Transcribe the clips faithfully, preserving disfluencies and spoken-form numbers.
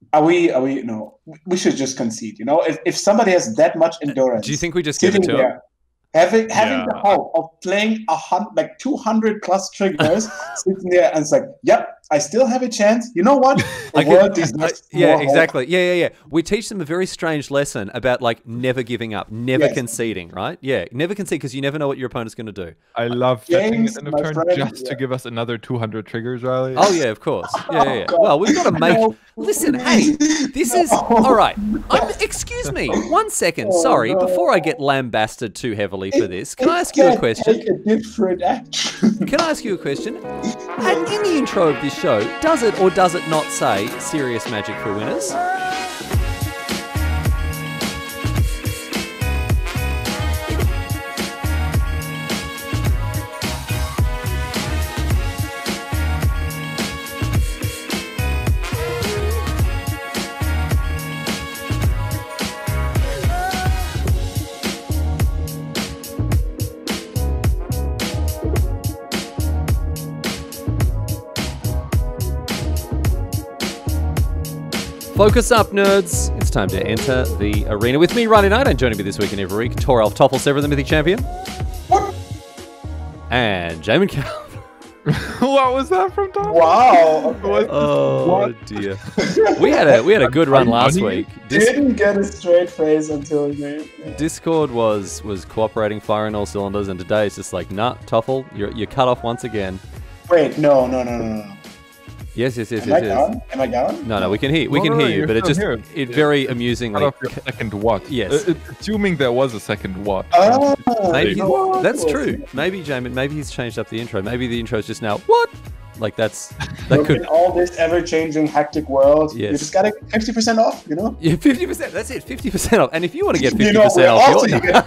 Are we? Are we? No, we should just concede. You know, if if somebody has that much endurance, do you think we just give it to there, him? Having having Yeah. the hope of playing a hundred, like two hundred plus triggers, sitting there and it's like, yep, I still have a chance. You know what? The I world could- deserves I- yeah, more exactly. Yeah, yeah, yeah. We teach them a very strange lesson about like never giving up, never Yes. conceding, right? Yeah, never concede because you never know what your opponent's going to do. I love fetching James, at the end my of turn friend, just to yeah. give us another two hundred triggers, Riley. Oh yeah, of course. Yeah, yeah. yeah. God. Well, we've got to make. No. Listen, hey, this is all right. I'm, excuse me, one second. Oh, Sorry, no. before I get lambasted too heavily for It- this, can I it ask you a can question? Take a different action. Can I ask you a question? At, in the intro of this show, does it or does it not say serious magic for winners? Focus up, nerds. It's time to enter the arena with me, Riley Knight, and joining me this week and every week, Toralf Toffel, Sever, the Mythic Champion. What? And Jamin Cal. What was that from Tom? Wow. What? Oh What? dear. We had a we had a good run last week. Dis- Didn't get a straight face until me. Discord was was cooperating, firing all cylinders, and today it's just like, nah, Toffel, you're you're cut off once again. Wait, no, no, no, no, no. Yes, yes, yes, Am I yes, yes. gone? Am I gone? No, no, we can hear we No, can no, hear no, you, you're but it still just here. it very amusingly. Cut off your second what? Yes. Uh, uh, assuming there was a second what. Oh, Maybe you know what? that's true. Maybe Jamin, maybe he's changed up the intro. Maybe the intro is just now what? Like that's that Look, could in all this ever-changing, hectic world, you Yes. just got it fifty percent off, you know? yeah, fifty percent. That's it, fifty percent off. And if you want to get You fifty know, percent we're off, also your... you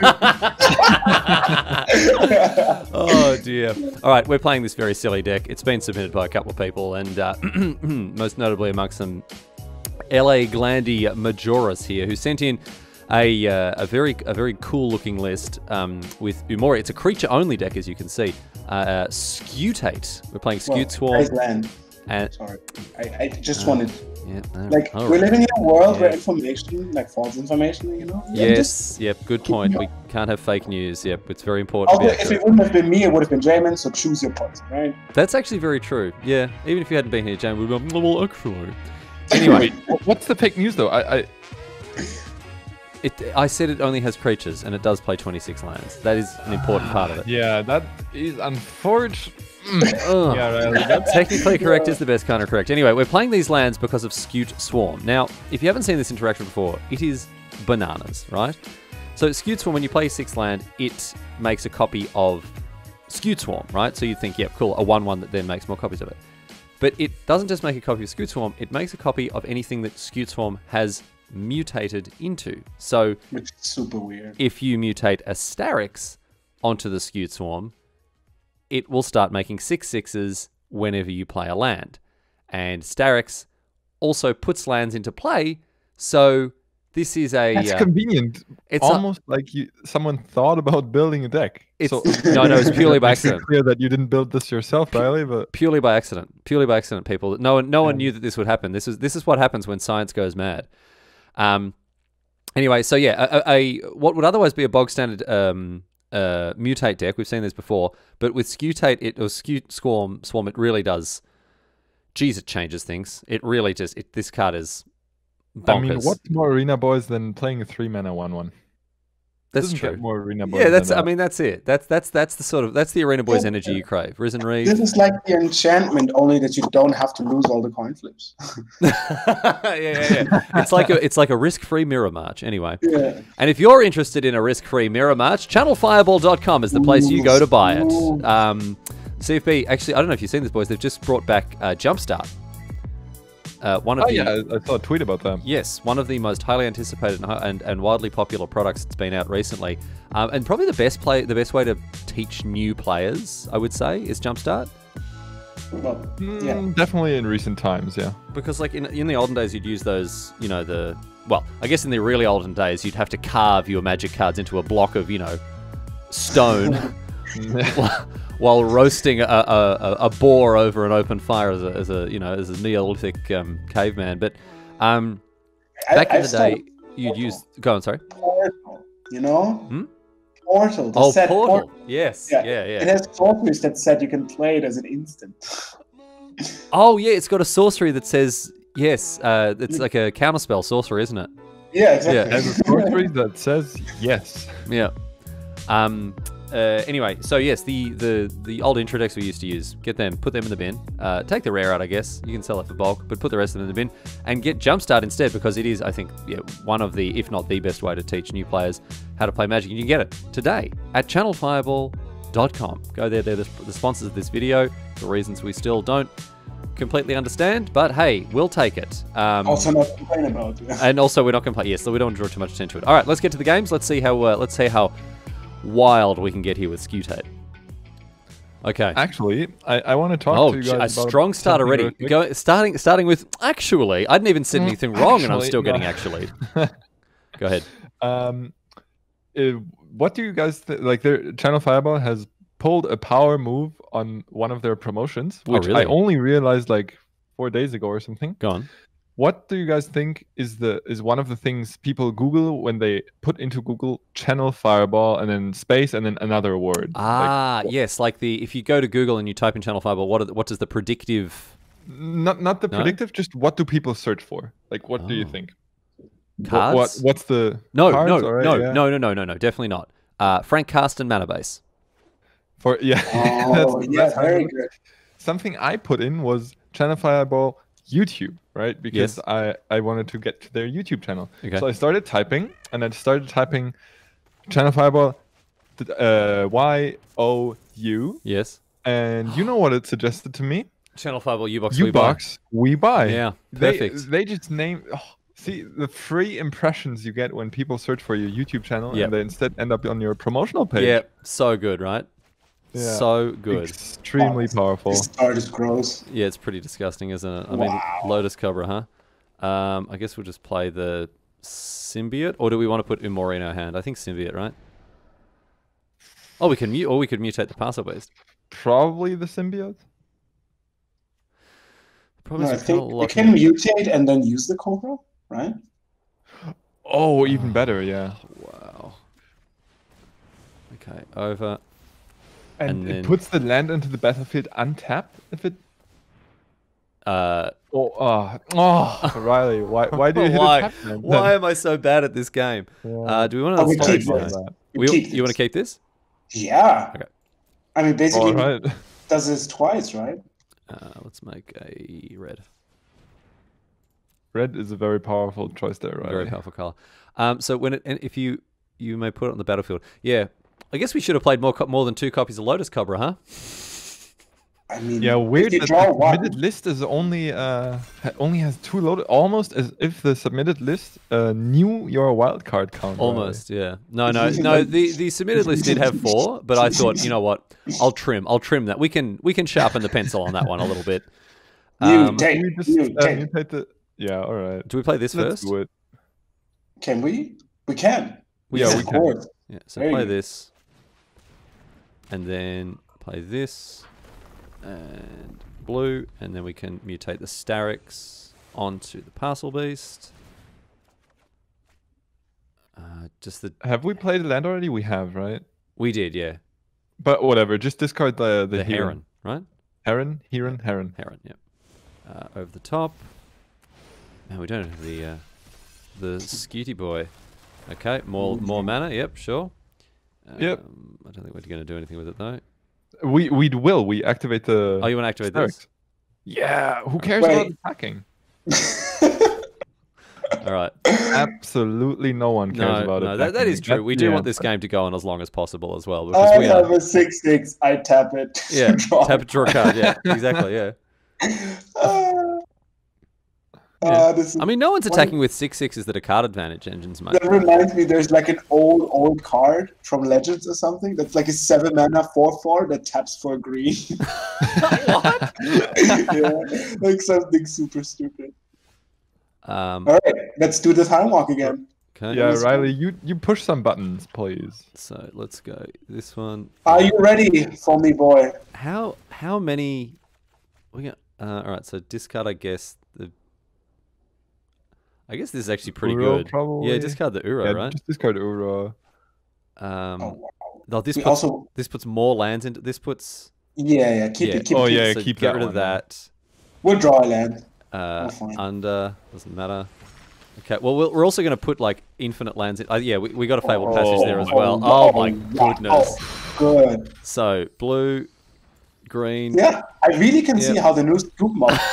get- Oh dear. All right, we're playing this very silly deck. It's been submitted by a couple of people, and uh, most notably amongst them, L A Glandy Majoris here, who sent in a uh, a very a very cool looking list um, with Umori. It's a creature only deck, as you can see. Uh, uh, Scutate. We're playing Well, Scute Swarm, guys, land. and Sorry. I, I just wanted, yeah, no, like, all we're right. living in a world where Yeah. information, like false information, you know? Yeah, Yes, just- yep, good keep point. me We can't have fake news. Yep, it's very important. to Although, be if accurate. it wouldn't have been me, it would have been Jamin, so choose your poison, right? That's actually very true. Yeah, even if you hadn't been here, James, we'd be like, well, actually. Anyway, Wh- What's the fake news though? I, I it, I said it only has creatures, and it does play twenty-six lands. That is an important part of it. yeah, that is unfortunate. Ugh. Yeah, Riley, that's Technically correct is the best kind of correct. Anyway, we're playing these lands because of Scute Swarm. Now, if you haven't seen this interaction before, it is bananas, right? So Scute Swarm, when you play six land, it makes a copy of Scute Swarm, right? So you think, yep, cool, a one one that then makes more copies of it. But it doesn't just make a copy of Scute Swarm, it makes a copy of anything that Scute Swarm has mutated into. So Which is super weird. if you mutate a Starix onto the Scute Swarm, it will start making six sixes whenever you play a land. And Starix also puts lands into play, so this is a... That's uh, convenient. it's a- Almost like you someone thought about building a deck. It's, So no, no, it's purely by makes it accident. clear that you didn't build this yourself, Riley, but Purely by accident. Purely by accident, people. No one, no one knew that this would happen. This is this is what happens when science goes mad. Um. Anyway, so yeah, a, a, a what would otherwise be a bog standard um uh mutate deck. We've seen this before, but with Scutate, it or Scute Swarm Swarm, it really does. Geez, it changes things. It really just. It, this card is bonkers. I mean, what's more Arena Boys than playing a three mana one one? That's Doesn't true. get more Arena Boys. Yeah, that's. than I that. mean, that's it. That's that's that's the sort of that's the Arena Boys Yeah. energy you crave. Risen Reed. This is like the enchantment, only that you don't have to lose all the coin flips. yeah, yeah, yeah. It's like a it's like a risk-free mirror match. Anyway, Yeah. and if you're interested in a risk-free mirror match, channel fireball dot com is the place you go to buy it. Um, C F B, actually, I don't know if you've seen this, boys. They've just brought back uh, Jumpstart. Uh, one of Oh the yeah, I, I saw a tweet about that. yes, one of the most highly anticipated and, and, and widely popular products that's been out recently, um, and probably the best play the best way to teach new players, I would say, is Jumpstart. Well, Mm, yeah. Definitely in recent times, yeah. Because like in in the olden days, you'd use those, you know, the well, I guess in the really olden days, you'd have to carve your magic cards into a block of, you know, stone while roasting a, a, a, a boar over an open fire as a, as a you know as a Neolithic um, caveman. But Um, I- back in I've the day, started you'd Portal. use. Go on, sorry. Portal, you know? Hmm? Portal. The Oh, set Portal. Yes. Yeah, Yeah, yeah. It has sorceries that said you can play it as an instant. Oh, yeah. It's got a sorcery that says yes. Uh, it's like a counterspell sorcery, isn't it? Yeah, exactly. There's a sorcery that says yes. Yeah. Um. Uh, anyway, so yes, the, the the old intro decks we used to use, get them, put them in the bin. Uh, take the rare out, I guess. You can sell it for bulk, but put the rest of them in the bin and get Jumpstart instead, because it is, I think, yeah, one of the, if not the best way to teach new players how to play Magic. And you can get it today at channel fireball dot com. Go there; they're the, the sponsors of this video. For reasons we still don't completely understand, but hey, we'll take it. Um, Also not complain about. Yeah. and also, we're not going to play. Yes, so we don't want to draw too much attention to it. All right, let's get to the games. Let's see how. Uh, let's see how. wild we can get here with Scutate. Okay. Actually, I, I want to talk Oh, to you j- guys a about strong start something already. real quick. Go starting starting with actually. I didn't even said Mm, anything wrong, and I'm actually, still getting no. actually. Go ahead. Um, uh, what do you guys th- like? Their Channel Fireball has pulled a power move on one of their promotions, Oh, which really? I only realized like four days ago or something. Go on. What do you guys think is the is one of the things people Google when they put into Google Channel Fireball and then space and then another word? Ah, yes, like the if you go to Google and you type in Channel Fireball, what are the, what does the predictive Like, not not the No? predictive, just what do people search for? Like, what do you Oh. think? What, cards? what what's the no, cards? no, All right, no, yeah. no, no, no, no, no, definitely not. Uh, Frank Carsten Mana Base. For yeah, Oh, that's- yeah, that's very how- good. Something I put in was Channel Fireball YouTube, right? Because Yes. I, I wanted to get to their YouTube channel. Okay. So I started typing, and I started typing Channel Fireball th- uh, Y O U, Yes. and you know what it suggested to me? Channel Fireball U-Box. we buy. U-Box, we buy. Yeah, They, perfect. they just name. Oh, see the free impressions you get when people search for your YouTube channel, Yep. and they instead end up on your promotional page. Yeah, so good, right? Yeah. So good. Extremely powerful. This art is gross. Yeah, it's pretty disgusting, isn't it? I mean, Wow. Lotus Cobra, huh? Um, I guess we'll just play the Symbiote, or do we want to put Umori in our hand? I think Symbiote, right? Oh, we can mute, or we could mutate the Parcel Beast. Probably the symbiote. Probably No, I some think kinda you lock can in- mutate and then use the Cobra, right? Oh, even better, yeah. Wow. Okay, over. And, And it then- puts the land into the battlefield untapped if it. Uh, Oh, oh, oh Riley, why, why do you hit why? a tap land? Why am I so bad at this game? Yeah. Uh, do we want Oh, we to keep stop? this. We, keep you want to this. keep this? Yeah. Okay. I mean, basically, All right. does this twice, right? Uh, let's make a red. Red is a very powerful choice there, Riley. Very powerful color. Um, so when it, and if you you may put it on the battlefield, yeah. I guess we should have played more co- more than two copies of Lotus Cobra, huh? I mean, Yeah, weird if you that draw the one, submitted list is only uh ha- only has two loaded, almost as if the submitted list uh, knew your wildcard count. Riley. Almost, yeah. No, no, no. The the submitted list did have four, but I thought, you know what? I'll trim. I'll trim that. We can we can sharpen the pencil on that one a little bit. Um, mutate, Can we just uh, mutate. mutate the? Yeah, all right. do we play this Let's first? do it. Can we? We can. We Yeah, can. we Of can. course. Yeah. So There play you go. this, and then play this, and blue, and then we can mutate the Starix onto the Parcel Beast. Uh, just the Have we played the land already? We have, right? we did, yeah. But whatever, just discard the the, The, heron. Heron, right? Heron, heron, heron. Heron, yep. Uh, over the top. Man, we don't have the uh, the Scooty boy. Okay, more more mana. Yep, sure. Um, Yep. I don't think we're going to do anything with it though. We we will. We activate the. Oh, you want to activate Starix. this? Yeah. Who cares about Wait. attacking? All right. Absolutely no one cares No, about no, it. that, that is true. We do want this game to go on as long as possible as well because I we have are. a six six. I tap it. to Yeah, draw. tap it, draw a card. Yeah, exactly. Yeah. Uh, Yeah. uh, this is, I mean, no one's What- attacking with six sixes that are card advantage engines, mate. that reminds me. There's like an old old card from Legends or something that's like a seven mana four four that taps for green. What? Yeah, like something super stupid. Um, All right, let's do the time walk again. okay. Yeah, Yes. Riley, you you push some buttons, please. So let's go. This one. Are you ready for me, boy? How how many? We got. Uh, all right. So discard, I guess the. I guess this is actually pretty Uro, good. probably. Yeah, discard the Uro, Yeah, right? just discard Uro. Um, Oh, wow. no, this We puts, also- this puts more lands into this puts. Yeah, yeah. Keep Yeah. it. Keep Oh it. yeah, So keep get that rid one, of yeah. that. We'll draw a land. Uh, Oh, fine. under doesn't matter. Okay. Well, we'll- we're also going to put like infinite lands in. Uh, yeah, we, we got a fabled passage there as well. Oh, my wow. goodness. Good. So blue, green. Yeah, I really can see Yeah. how the new scoop mod makes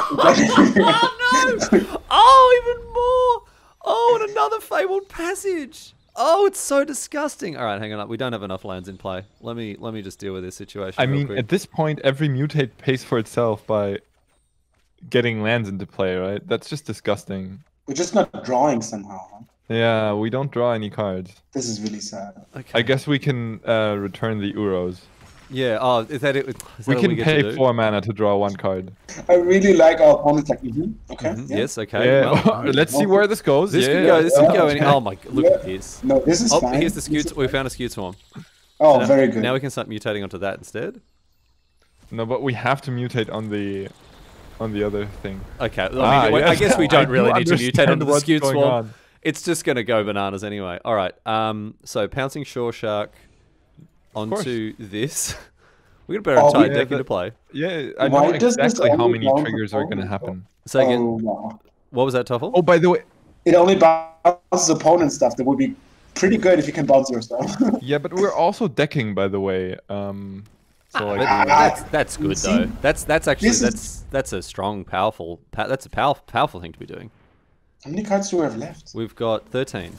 Oh no! Oh, even more! Oh, and another fabled passage. Oh, it's so disgusting. All right, hang on. We don't have enough lands in play. Let me let me just deal with this situation. I real mean, quick. at this point, every mutate pays for itself by getting lands into play, right? That's just disgusting. We're just not drawing somehow. Huh? Yeah, we don't draw any cards. This is really sad. okay. I guess we can uh, return the Uros. Yeah. Oh, is that it? Is that We what can get to pay do? four mana to draw one card. I really like our opponents. Like, mm-hmm, okay. Mhm, yeah. Yes. Okay. Yeah, well, let's see where this goes. this yeah, could go. This could go. yeah. Any, oh my! Look Yeah. at this. No, this is Oh, fine. here's the This skewed. is We fine. found a skewed swarm. Oh, Now- very good. Now we can start mutating onto that instead. No, but we have to mutate on the on the other thing. Okay. I, mean, Ah, I yes. guess we I don't do really need to mutate understand onto the what's skewed going swarm. on. It's just going to go bananas anyway. All right. Um. So pouncing shore shark onto this. We got a better Oh, entire yeah, deck but- into play. Yeah, I Why know does this exactly how only many count triggers for are going to opponents, happen. Say again. Oh, wow. What was that, Toffel? Oh, by the way, It only bounces opponent stuff. That would be pretty good if you can bounce your stuff. yeah, but we're also decking, by the way. Um, so like, But we- that's that's good See, though. That's that's actually this is- that's that's a strong, powerful. Pa- that's a powerful powerful thing to be doing. How many cards do we have left? We've got thirteen.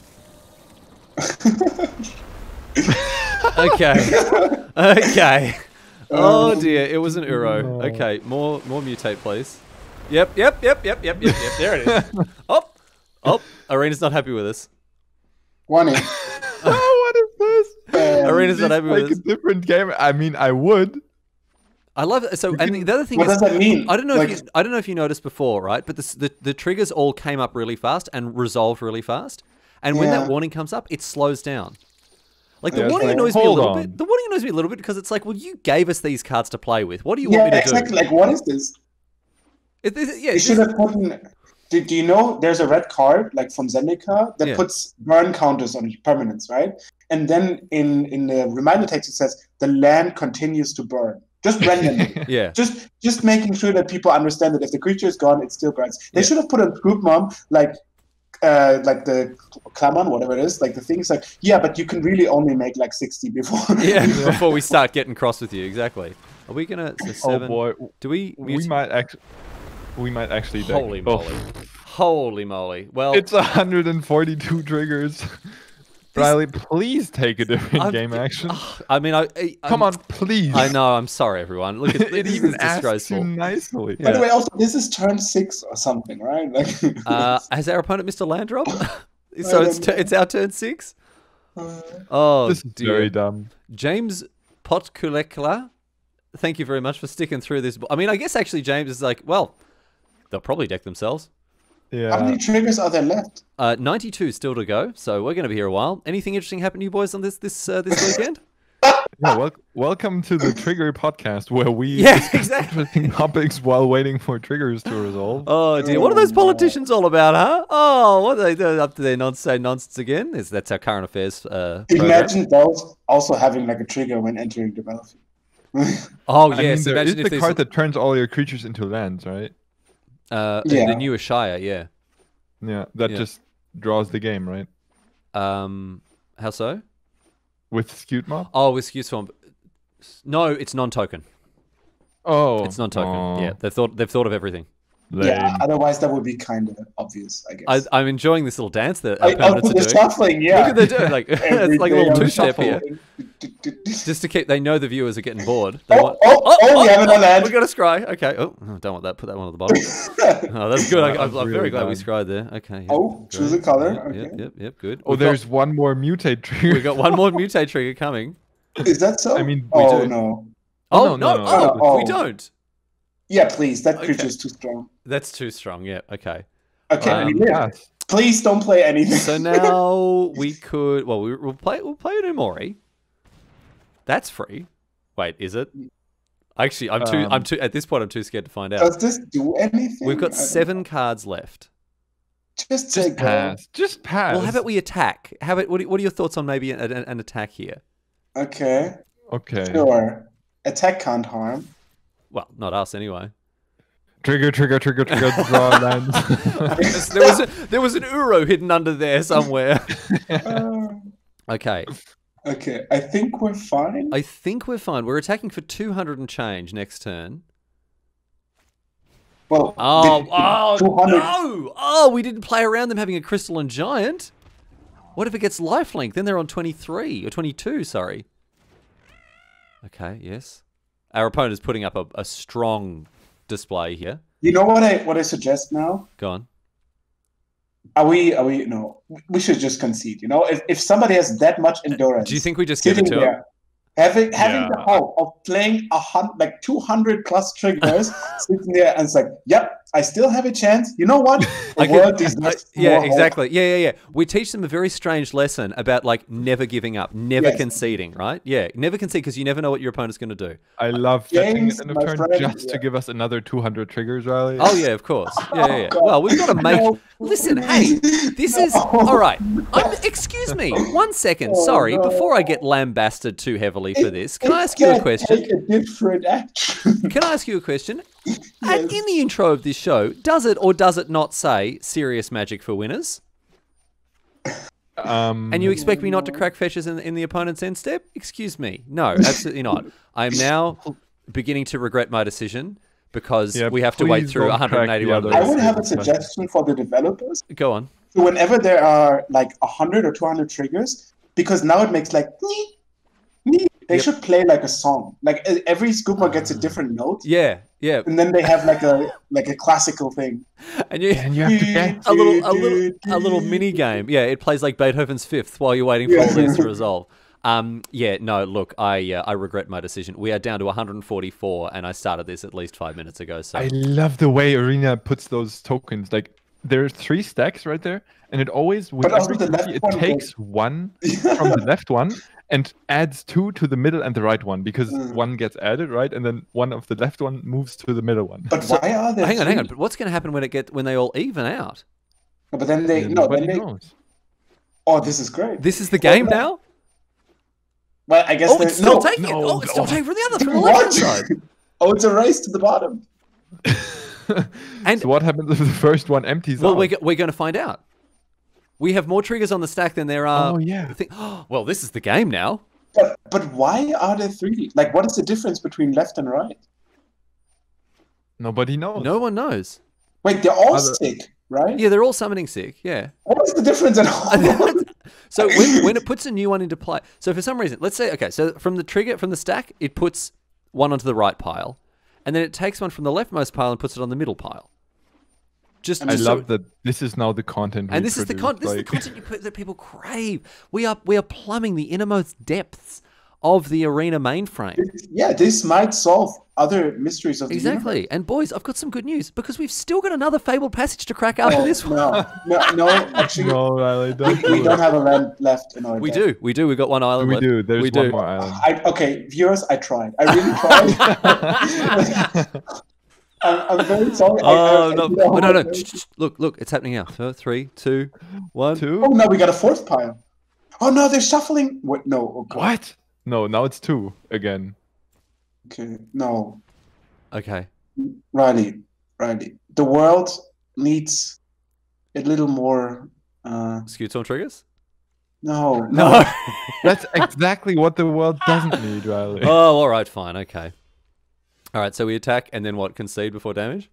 Okay. Okay. Oh dear, it was an Uro. No. Okay, more more mutate, please. Yep, yep, yep, yep, yep, yep, yep. There it is. Oh, oh, Arena's not happy with us. One in. oh, what is this? Um, Arena's not Please happy with make us. a different game. I mean, I would. I love it. So, and the other thing What is, does that mean? I don't know Like- if you, I don't know if you noticed before, right? But the, the the triggers all came up really fast and resolved really fast. And when Yeah. that warning comes up, it slows down. Like the Yeah, warning like, annoys me a hold little on. bit. The warning annoys me a little bit because it's like, well, you gave us these cards to play with. What do you want Yeah, me to exactly. do? Like, what is this? It, it, yeah, You it's should just- have put in. Do, do you know there's a red card like from Zendika that Yeah. puts burn counters on permanents, right? And then in in the reminder text it says the land continues to burn. Just randomly. yeah. just just making sure that people understand that if the creature is gone, it still burns. They Yeah. should have put a group mom like uh like the Klamon, whatever it is, like the thing's like, yeah, but you can really only make like sixty before. Yeah, before we start getting cross with you, exactly. Are we gonna so Oh seven? boy, Do we? we mute- might actually, we might actually deck. Holy Oh, moly! Holy moly! Well, it's one hundred forty-two triggers. Riley, please take a different I'm- game action. ugh, I mean, I, I Come I'm- on, please. I know. I'm sorry, everyone. Look at it this even is asks disgraceful. you nicely. By Yeah. the way, also this is turn six or something, right? Like Uh, has our opponent missed a land drop? so I it's don't t- know. it's our turn six. uh, Oh This is dear. very dumb. James Potkulekla, thank you very much for sticking through this. I mean, I guess actually James is like, well, they'll probably deck themselves. how Yeah. many triggers are there left? Uh, ninety-two still to go, so we're going to be here a while. Anything interesting happen to you boys on this this uh, this weekend? Yeah, wel- welcome to the Trigger Podcast, where we Yeah, discuss exactly. interesting topics while waiting for triggers to resolve. Oh dear, what are those politicians all about, huh? Oh, what are they doing up to their nonsense, say nonsense again? Is that's our current affairs uh, program. Imagine those also having like a trigger when entering the battlefield. Oh I yes, mean, there imagine is if the there's card that turns all your creatures into lands, right? uh, Yeah. the new Ashaya, yeah. Yeah, that Yeah. just draws the game, right? Um, how so? With Skewed Mob? Oh, with Skew Swarm. No, it's non-token. Oh, It's non-token. aw, Yeah, they've thought they've thought of everything. lame. Yeah, otherwise that would be kind of obvious, I I, guess. I'm enjoying this little dance that our I, permanents also are the doing. shuffling, yeah. Look at they doing like Every it's like a day little on the two-step shuffle. here, just to keep. They know the viewers are getting bored. They Oh, want, oh, oh, we have another ad. We got a scry. Okay. Oh, oh, don't want that. Put that one at the bottom. Oh, that's good. I, I'm, I'm very Really glad we bad. scried there. Okay. Yep, Oh, great. choose a color, Yep, okay. Yep, yep, yep. Good. Oh, We've got- there's one more mutate trigger. we got one more mutate trigger coming. Is that so? I mean, we oh do. no. Oh, no, no, no, oh, no. we Oh. don't. Yeah, please. That Okay. creature is too strong. That's too strong. Yeah. Okay. Okay, Um, we live. Yes. Please don't play anything. So now we could. Well, we, we'll play. We'll play an Umori. That's free. Wait, is it? Actually, I'm too. I'm Um, too. At this point, I'm too scared to find out. Does this do anything? We've I got don't seven cards left. Just say Just go. pass. Just pass. Well, how about we attack? How about what are, what are your thoughts on maybe an, an attack here? Okay. Okay. Sure. Attack can't harm. Well, not us anyway. Trigger, trigger, trigger, trigger, draw lands. there was a, there was an Uro hidden under there somewhere. Uh, Okay, okay. I think we're fine. I think we're fine. We're attacking for two hundred and change next turn. Well, Oh, the- oh two hundred no! Oh, we didn't play around them having a crystalline giant. What if it gets lifelink? Then they're on twenty-three or twenty-two. Sorry. Okay. Yes. Our opponent is putting up a, a strong display here. You know what I what I suggest now? Go on. Are we are we no? We should just concede. You know, if if somebody has that much endurance, Do you think we just give it sitting to him? there, having having Yeah. the hope of playing a hundred like two hundred plus triggers, sitting there and it's like, yep, I still have a chance. You know what? The I could- world I- deserves yeah, more hope. exactly. Yeah, yeah, yeah. We teach them a very strange lesson about like never giving up, never Yes. conceding, right? Yeah, never concede because you never know what your opponent's going to do. I love setting James, it in a my turn friend, just yeah. to give us another two hundred triggers, Riley. Oh yeah, of course. Yeah, yeah. yeah. God. Well, we've got to make. No. Listen, hey, this is all right. I'm, excuse me, one second. Oh, Sorry, no. before I get lambasted too heavily for It- this, can it I ask you a can question? Take a different action. Can I ask you a question? Yes. And in the intro of this show, does it or does it not say serious magic for winners? Um, And you expect me not to crack fetches in, in the opponent's end step? Excuse me. No, absolutely not. I am now beginning to regret my decision because Yeah, we have to wait please through don't crack the one hundred eighty-one other- I lists. would have a Yes, yes. suggestion for the developers. Go on. So whenever there are like a hundred or two hundred triggers, because now it makes like nee, nee, they Yep. should play like a song. Like e- every scooper gets a different note, Yeah, yeah. and then they have like a like a classical thing. And you, and you have to get. a little, a little, a little mini game. Yeah, it plays like Beethoven's Fifth while you're waiting for all Yeah. these to resolve. Um, yeah, no, look, I, uh, I regret my decision. We are down to one hundred forty-four, and I started this at least five minutes ago. So I love the way Arena puts those tokens. Like there are three stacks right there, and it always with But also every the left cookie, it one takes goes- one from the left one and adds two to the middle and the right one because Mm. one gets added, right, and then one of the left one moves to the middle one. But why are there? hang on, hang on. three? But what's going to happen when it get when they all even out? But then they And no. nobody Then they. knows. Oh, this is great. This is the game now. Well, I guess. Oh, they- it's still no. taking it. no, Oh, it's still no. taking from the other, from the What? left side. Oh, it's a race to the bottom. And So what happens if the first one empties well, out? we're, go- we're going to find out. We have more triggers on the stack than there are. Oh, yeah. thi- well, this is the game now. But but why are there three? Like, what is the difference between left and right? Nobody knows. No one knows. Wait, they're all Other- sick, right? Yeah, they're all summoning sick. Yeah. What is the difference at all? So when, when it puts a new one into play, so for some reason, let's say, okay, so from the trigger, from the stack, it puts one onto the right pile, and then it takes one from the leftmost pile and puts it on the middle pile. Just, I just so- love that this is now the content. and we this is the produce, con- this is the like- content you put, that people crave. We are we are plumbing the innermost depths of the arena mainframe. Yeah, this might solve other mysteries of the Exactly. And boys, I've got some good news because we've still got another fabled passage to crack after universe. this Oh, one. no, no, no. Actually, No, Riley, don't we do don't it. have a land left in our We deck. do, we do. We've got one island We left. do. There's we one do. more island. I, okay, viewers, I tried. I really tried. I'm, I'm very sorry. I- Oh I, I, no! you Oh, know, no, no! I'm very- Shh, shh, Look, look! It's happening now. So, three, two, one. Two? Oh no, we got a fourth pile. Oh no, they're shuffling. What? No. Oh, God. What? No, now it's two again. Okay. No, Okay. Riley, Riley. The world needs a little more. Uh, Skewed on triggers? no, No. That's exactly what the world doesn't need, Riley. Oh, all right, fine, okay. All right, so we attack and then what? Concede before damage?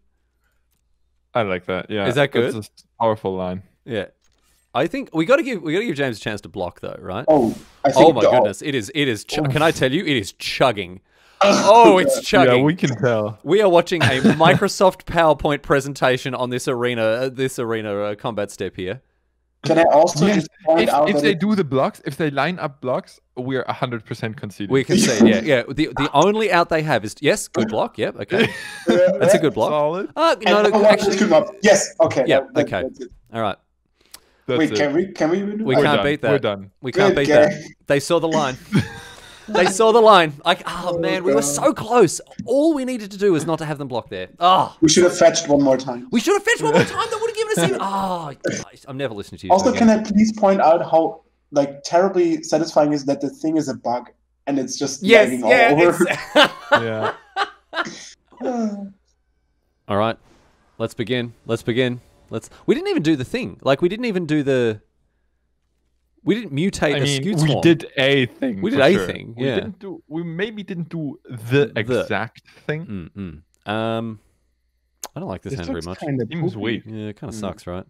I like that. Yeah. Is that good? That's a powerful line. Yeah. I think we got to give we got to give James a chance to block though, right? Oh, I think Oh my the- goodness! It is it is. Ch- can I tell you? It is chugging. Oh, it's chugging. Yeah, we can tell. We are watching a Microsoft PowerPoint presentation on this arena, uh, this arena uh, combat step here. Can I also Yes, just point If, out if that they it- do the blocks, if they line up blocks, we're one hundred percent conceding. We can see, yeah, yeah. The the only out they have is yes, good block. Yep, okay, that's a good block. Solid. Oh, and no, no no, one actually, screwed up. Yes. Okay. Yeah, that- that- okay. that's it. all right. That's Wait, it. can we? Can we? We We're can't done. beat that. We're done. We can't Good beat that. game. They saw the line. They saw the line. Like, oh, Oh, man, we were God. so close. All we needed to do was not to have them block there. Oh, We should have fetched one more time. we should have fetched one more time. That would have given this in? Oh, gosh, I'm never listening to you. Also, talk can again. I please point out how like terribly satisfying is that the thing is a bug and it's just Yes, lagging yeah. all over. It's... Yeah. All right, let's begin. Let's begin. Let's. We didn't even do the thing. Like we didn't even do the. We didn't mutate I a mean, Scute we Swarm. did a thing. We did for a sure. thing, We yeah. didn't do. We maybe didn't do the, The. exact thing. Mm-mm. Um, I don't like this, This hand very looks much. kind of Seems weak. Yeah, it kind of Mm. sucks, right?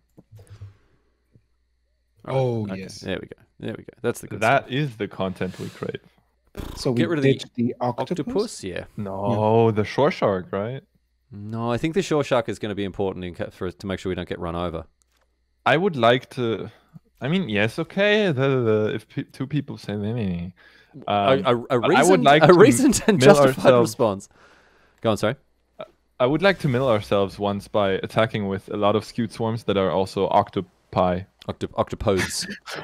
Oh, Okay, yes. There we go. There we go. That's the good That stuff. is the content we crave. So we Get rid of the ditched the, octopus. Octopus, yeah. No, the shore shark, right? No, I think the shore shark is going to be important in ca- for us to make sure we don't get run over. I would like to. I mean, yes, okay. The, the, if pe- two people say, "Meh." um, a, a, a but reasoned, I would like a to reasoned and mill justified ourselves- response. Go on, sorry. I would like to mill ourselves once by attacking with a lot of Scute swarms that are also octopi. Octop- octopodes.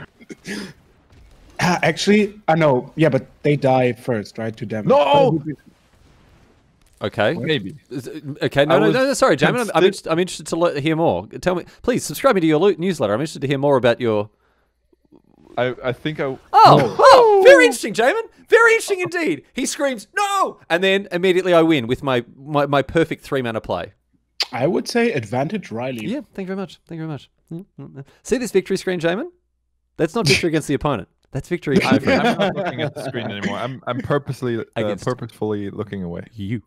Ah, actually, I know. Yeah, but they die first, right? To damage. No! But we- Okay. Maybe. Is it- Okay, no, I no, was no, no, sorry, Jamie. I'm, I'm, consi- interested, I'm interested to le- hear more. Tell me, please subscribe me to your lo- newsletter. I'm interested to hear more about your. I, I think I. Oh, oh, very interesting, Jamin. Very interesting indeed. He screams no, and then immediately I win with my my, my perfect three mana play. I would say advantage Riley. Yeah, thank you very much. Thank you very much. Mm-hmm. See this victory screen, Jamin? That's not victory against the opponent. That's victory. I'm, over I'm not looking at the screen anymore. I'm I'm purposely uh, Against- purposefully looking away. you.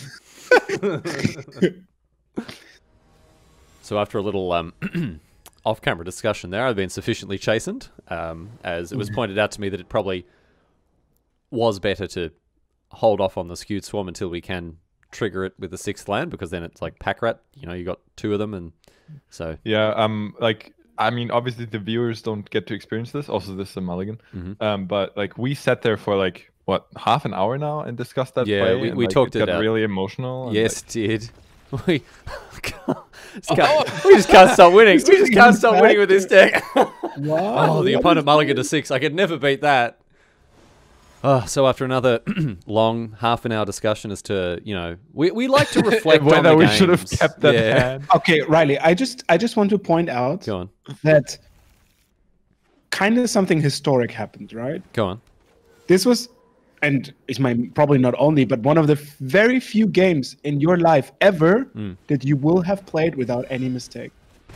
So after a little um, off-camera discussion there, I've been sufficiently chastened, um, as it was pointed out to me that it probably was better to hold off on the Scute Swarm until we can trigger it with the sixth land, because then it's like pack rat. You know, you got two of them, and so Yeah. Um. Like. I mean, obviously the viewers don't get to experience this. Also, this is a mulligan. Mhm. Um. But like, we sat there for like what half an hour now and discussed that Yeah, play. we- and, we like, talked it it got out. really emotional. and, yes, like, did we? Just can't- we just can't stop winning. We just can't stop winning with this deck. Wow. Oh, the opponent mulligan to six. I could never beat that. Oh, so after another long half an hour discussion as to, you know, we, we like to reflect on whether the we should have games. kept that Yeah. hand. Okay, Riley. I just I just want to point out Go on. that kind of something historic happened, right? Go on. This was, and it's my probably not only, but one of the very few games in your life ever Mm. that you will have played without any mistake.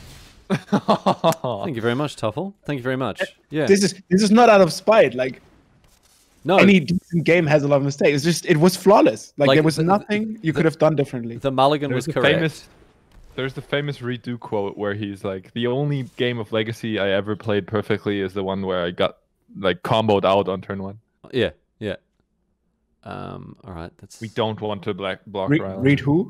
Thank you very much, Toffel. Thank you very much. Yeah. This is this is not out of spite. Like no, any decent game has a lot of mistakes. It's just it was flawless. Like, Like, there was the- nothing you the- could have done differently. the mulligan There's was the correct. famous. There's the famous redo quote where he's like, "The only game of Legacy I ever played perfectly is the one where I got like comboed out on turn one." Yeah, yeah. Um. All right. That's. We don't want to black block Re- Riley. read who?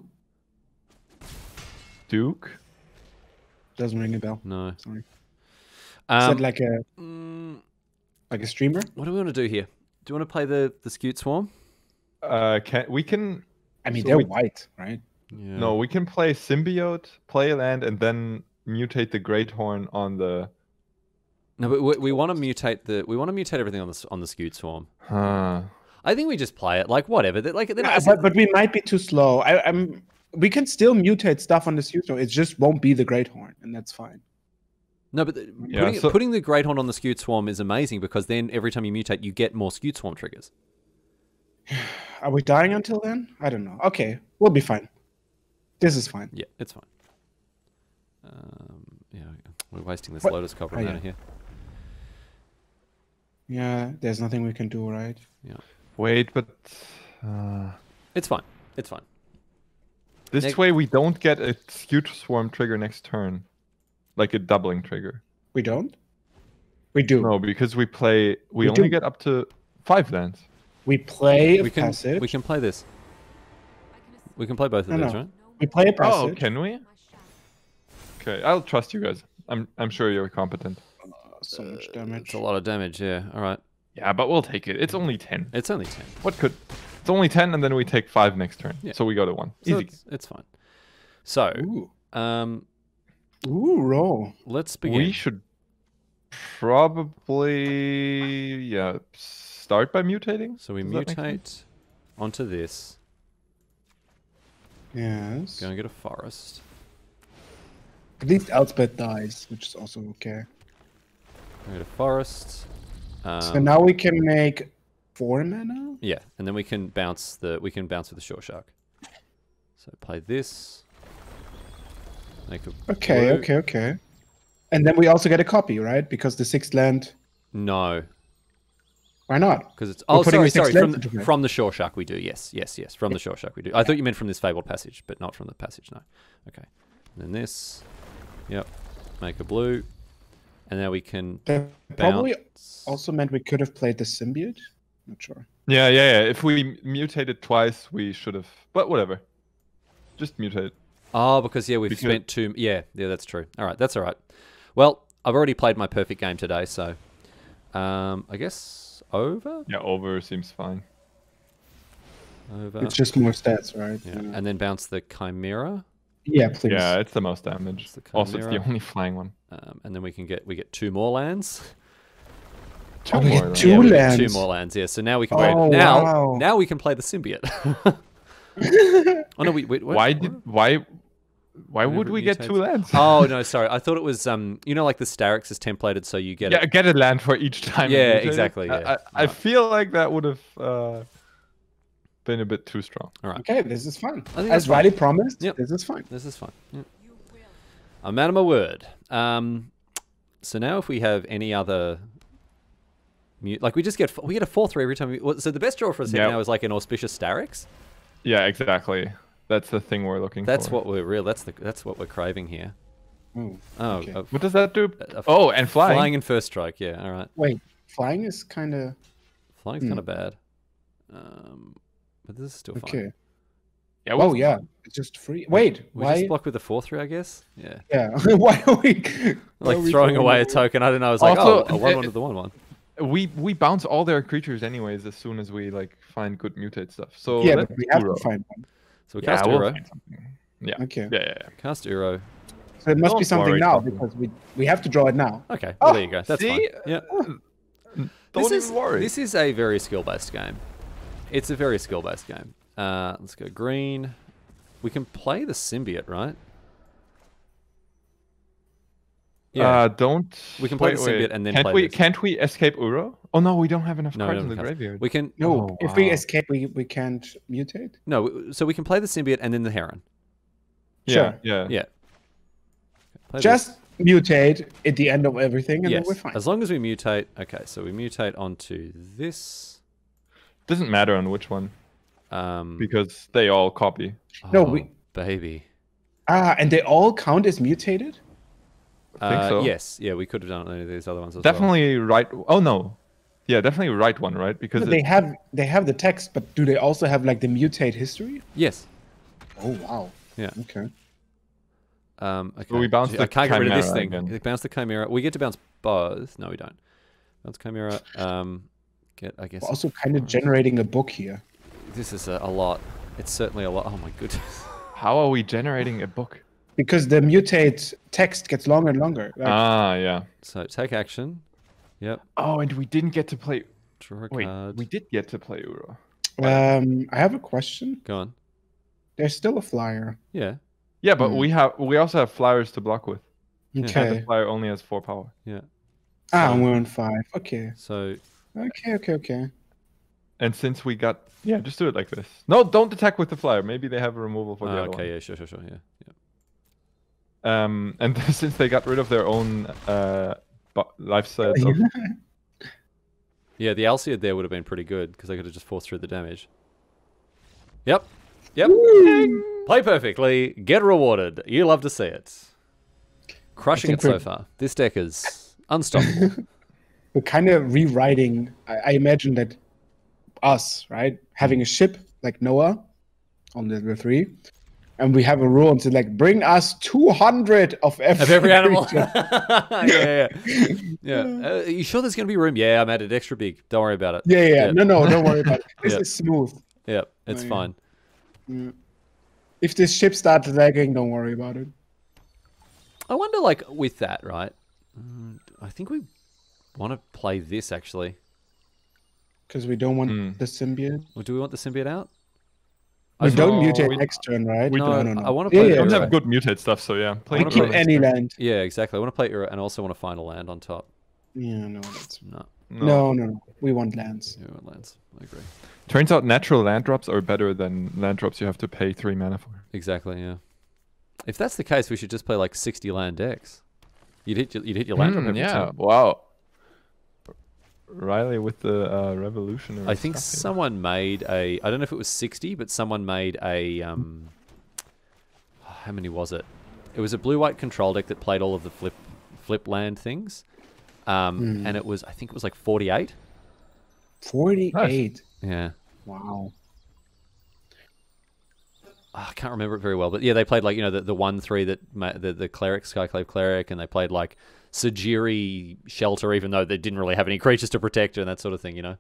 Duke. Doesn't ring a bell. No. Sorry. Is Um, that like a mm, like a streamer? what do we want to do here? Do you want to play the the Scute Swarm? Uh, can we can I mean, So they're we- white, right? Yeah. no, we can play Symbiote, play a land, and then mutate the Great Horn on the. No, but we, we want to mutate the we want to mutate everything on the s- on the Scute Swarm. Huh. I think we just play it like whatever. They're Like they're Yeah, not- but, but we might be too slow. I, I'm. We can still mutate stuff on the suit, it just won't be the Great Horn, and that's fine. no, but the, Yeah, putting, so- putting the Great Horn on the Scute Swarm is amazing, because then every time you mutate, you get more Scute Swarm triggers. Are we dying until then? I don't know. Okay, we'll be fine. This is fine. Yeah, it's fine. Um, yeah, we're wasting this What- Lotus Cobra oh, mana yeah. here. Yeah, there's nothing we can do, right? Wait, but uh, It's fine. It's fine. this Nick- way we don't get a Scute Swarm trigger next turn, like a doubling trigger. We don't. We do. No, because we play. We, We only do. get up to five lands. We play a We can passage. we can play this. We can play both of No, these, no. right? We play a Oh, passage. can we? Okay, I'll trust you guys. I'm I'm sure you're competent. Uh, so much damage. It's a lot of damage. Yeah. All right. Yeah, but we'll take it. It's only ten. It's only ten. What could? It's only ten, and then we take five next turn. Yeah. So we go to one. So Easy. it's, it's fine. So, Ooh, um, ooh, roll. let's begin. We should probably yeah start by mutating. So we Does that make mutate onto this. Yes. Go and get a forest. At least Elspeth dies, which is also okay. Go to forest. Um, So now we can make four mana. yeah, and then we can bounce the we can bounce with the short shark. So play this. Make a Okay, blue. okay, okay. And then we also get a copy, right? Because the sixth land. No, Why not? because it's We're oh putting sorry a six sorry lens from into play. from the shore shark we do yes yes yes from the shore shark we do. I thought you meant from this fabled passage, but not from the passage. No, okay. And then this, yep, make a blue, and now we can That probably bounce. also meant we could have played the symbiote. Not sure. Yeah, yeah, yeah. If we mutated twice, we should have. But whatever. Just mutate. Oh, because yeah, we've Because- spent two. Yeah, yeah, that's true. All right, that's all right. Well, I've already played my perfect game today, so um, I guess over, Yeah, over seems fine. over, It's just more stats, right? yeah, Yeah, and then bounce the chimera, Yeah, please. Yeah, it's the most damage. It's the Also, it's the Chimera. only flying one. um, and then we can get we get two more lands. Oh, we more get than- two yeah, we get lands. two more lands. Yeah, so now we can Oh, now wow. now we can play the symbiote. oh no, we, wait, what? Why did why why Whenever would it we get two mutates. lands? Oh no, sorry. I thought it was um, you know, like the Starix is templated, so you get yeah, it. get a land for each time. you Yeah, mutate it. exactly, I- yeah. I, I Right. feel like that would have uh, been a bit too strong. All right, Okay, this is fun. I think that's As fine. Riley promised, Yep. this is fine. this is fine. Yeah. I'm man of my word. Um, so now if we have any other, mute, like we just get we get a four three every time. We, well, so the best draw for us Yeah. now is like an auspicious Starix. Yeah, exactly. That's the thing we're looking That's for. what we're real. That's the that's what we're craving here. Oh, Oh, okay. a- What does that do? a- a Oh, and flying. Flying in first strike. Yeah. All right. Wait, flying is kind of Flying's Hmm. kind of bad. Um, but this is still fine. okay. Yeah, Oh what's- yeah, it's just free. Wait, We why? just block with the four three, I guess. Yeah. Yeah, why are we why Like are we throwing going away a away? token. I don't know. I was like, Also, oh, a one uh, one to the one one. We we bounce all their creatures anyways as soon as we like find good mutate stuff. So Yeah, let's but we have Uro. to find one. So we Yeah, cast we'll Uro. find something. Yeah. Okay. Yeah, yeah, yeah. Cast Uro. So it must Don't be something worry, now Papa. because we we have to draw it now. Okay. Well, Oh, there you go. That's see? fine. Yeah. Don't This even is, worry. This is a very skill-based game. It's a very skill-based game. Uh, let's go green. We can play the symbiote, right? Yeah. Uh, don't. We can play wait, the wait. symbiote and then can't play we this. can't we escape Uro? Oh no, we don't have enough no, cards no, in the we can't. graveyard. We can No, Oh, if we wow. escape, we we can't mutate. no. So we can play the symbiote and then the heron. yeah, Sure. yeah. Yeah. Play this. Just mutate at the end of everything, and yes. then we're fine. As long as we mutate. Okay. So we mutate onto this. Doesn't matter on which one Um, because they all copy. No, oh, we- baby. Ah, and they all count as mutated. I think Uh, so. Yes. Yeah. We could have done any of these other ones as well. Definitely right. Oh no. Yeah, definitely right one, right? Because But they it- have they have the text, but do they also have like the mutate history? Yes. Oh wow. Yeah. Okay. Um, okay. we bounce Gee, the I can't get rid of this Chimera thing. again. We bounce the Chimera. We get to bounce both. No, we don't. Bounce Chimera. Um, get, I guess. We're also kind of generating a book here. This is a, a lot. It's certainly a lot. Oh my goodness. how are we generating a book? Because the mutate text gets longer and longer. Like, Ah, yeah. So take action. Yep. Oh, and we didn't get to play. Draw a Wait, card. we did get to play Uro. um, I have a question. Go on. There's still a flyer. Yeah. Yeah, but Hmm. we have we also have flyers to block with. And Okay. the flyer only has four power. Yeah. Ah, So- we're on five. Okay. So Okay. Okay. Okay. And since we got yeah, just do it like this. No, don't attack with the flyer. Maybe they have a removal for the ah, other okay. one. Yeah. Sure. Sure. Sure. Yeah. Yeah. Um, and since they got rid of their own uh bu- life sets, of- Yeah. The Alseid there would have been pretty good because they could have just forced through the damage. Yep. Yep. Play perfectly. Get rewarded. You love to see it. Crushing it think so we're- far. This deck is unstoppable. We're kind of rewriting. I, I imagine that us, right, having a ship like Noah on the, the three, and we have a rule and say like, bring us two hundred of every, Of every animal. creature. yeah, yeah, yeah. Uh, you sure there's gonna be room? Yeah, I made it extra big. Don't worry about it. Yeah, yeah, Yeah. No, no, don't worry about it. This Yeah. is smooth. Yeah, it's Oh, yeah. fine. Yeah. If this ship starts lagging, don't worry about it. I wonder, like, with that, right? Mm, I think we want to play this actually. Because we don't want Mm. the symbiote. Or do we want the symbiote out? We don't No, mutate we- next turn, right? we No, no, no, no. I want to Yeah, play. We yeah, don't the- have good mutate stuff, so yeah. Play We the keep next any turn. land. Yeah, exactly. I want to play Ura and also want to find a land on top. Yeah, no, that's No, no, no, no. We want lands. yeah, lands. I agree. Turns out natural land drops are better than land drops you have to pay three mana for. Exactly. Yeah. If that's the case, we should just play like sixty land decks. You'd hit your, you'd hit your land drop Hmm, every yeah. time. Wow. Riley with the uh, revolutionary. I think stuff here. someone made a. I don't know if it was sixty, but someone made a. Um, how many was it? It was a blue-white control deck that played all of the flip, flip land things, um, Hmm. and it was. I think it was like forty-eight. Forty-eight. Yeah. Wow. Oh, I can't remember it very well, but yeah, they played like you know the the one three that ma- the the cleric Skyclave cleric, and they played like Sajiri Shelter, even though they didn't really have any creatures to protect and that sort of thing, you know.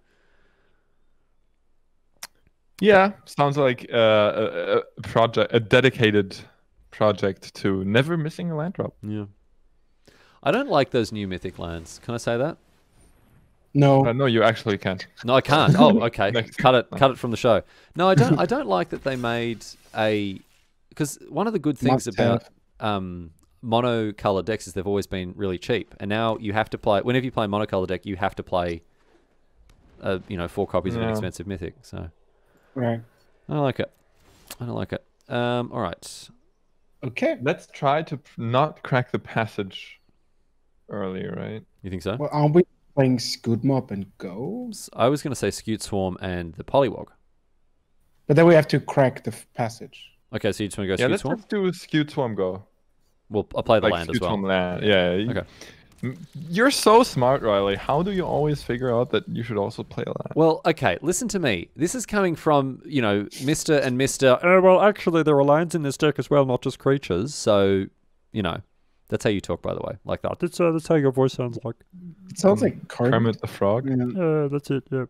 Yeah, sounds like uh, a, a project, a dedicated project to never missing a land drop. Yeah. I don't like those new mythic lands. Can I say that? No. Uh, no, you actually can't. No, I can't. Oh, okay. Next. Cut it. Cut it from the show. No, I don't. I don't like that they made a because one of the good things Must about have. um, mono-color decks is they've always been really cheap, and now you have to play. Whenever you play a mono-color deck, you have to play, uh, you know, four copies of an Yeah. expensive mythic. So Right. I don't like it. I don't like it. Um, all right. Okay. Let's try to p- not crack the passage earlier, right? You think so? Well, aren't we playing Scoot Mob and Go? I was going to say Scute Swarm and the Polywog. But then we have to crack the f- passage. Okay, so you just want to go Yeah, Scute let's, Swarm? let's do Skewed Swarm Go. Well, I'll play the Like land as Skewed well. Swarm land. Yeah. you- Okay. M- You're so smart, Riley. How do you always figure out that you should also play a land? Well, okay, listen to me. This is coming from, you know, Mister and Mister Oh, well, actually, there are lands in this deck as well, not just creatures. So, you know, that's how you talk, by the way, like that. That's, uh, that's how your voice sounds like. It sounds like Kermit. Kermit the Frog. Yeah. Yeah, that's it, yeah.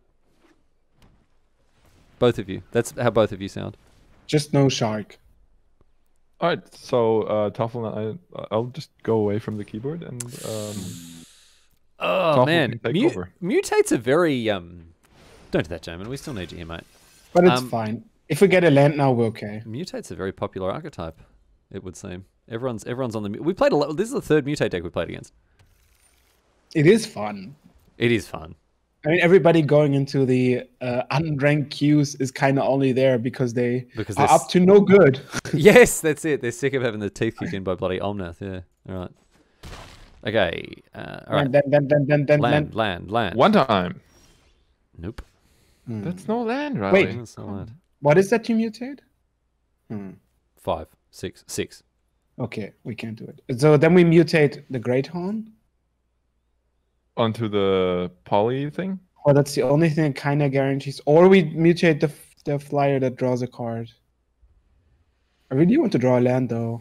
Both of you. That's how both of you sound. Just no shark. All right, so uh, Toffel, I, I'll just go away from the keyboard and um, Oh, Toffel man. can take Mu- over. Mutates are very... um. Don't do that, German. We still need you here, mate. But it's Um, fine. If we get a land now, we're okay. Mutate's a very popular archetype, it would seem. Everyone's everyone's on the... mu- We played a lot... This is the third Mutate deck we played against. It is fun. It is fun. I mean, everybody going into the uh, unranked queues is kind of only there because they Because are they're up to no good. Yes, that's it. They're sick of having the teeth kicked in by bloody Omnath. Yeah. All right. Okay. Uh, all right. And then, then, then, then, then, Land, then. land, land. one time. Nope. Hmm. That's no land, Riley. Wait. That's not land. What is that you mutate? Hmm. Five, six, six. Okay, we can't do it. So then we mutate the Great Horn. Onto the poly thing. Or that's the only thing that kind of guarantees. Or we mutate the the flyer that draws a card. I really want to draw a land though.